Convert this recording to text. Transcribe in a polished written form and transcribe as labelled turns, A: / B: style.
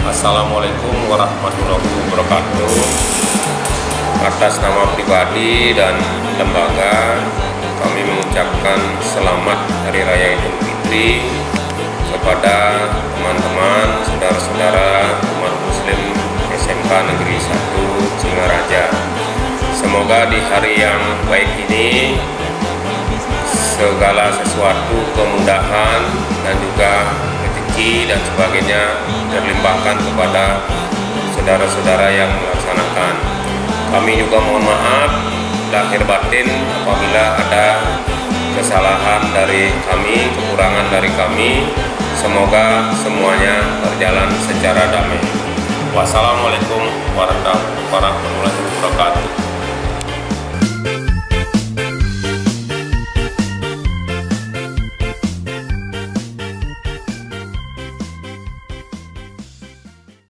A: Assalamualaikum warahmatullahi wabarakatuh. Atas nama pribadi dan lembaga, kami mengucapkan selamat Hari Raya Idul Fitri kepada teman-teman, saudara-saudara umat Muslim SMK Negeri 1 Singaraja. Semoga di hari yang baik ini segala sesuatu kemudahan dan juga rezeki dan sebagainya terlimpahkan kepada saudara-saudara yang melaksanakan. Kami juga mohon maaf lahir batin apabila ada kesalahan dari kami, kekurangan dari kami. Semoga semuanya berjalan secara damai. Wassalamualaikum warahmatullahi wabarakatuh.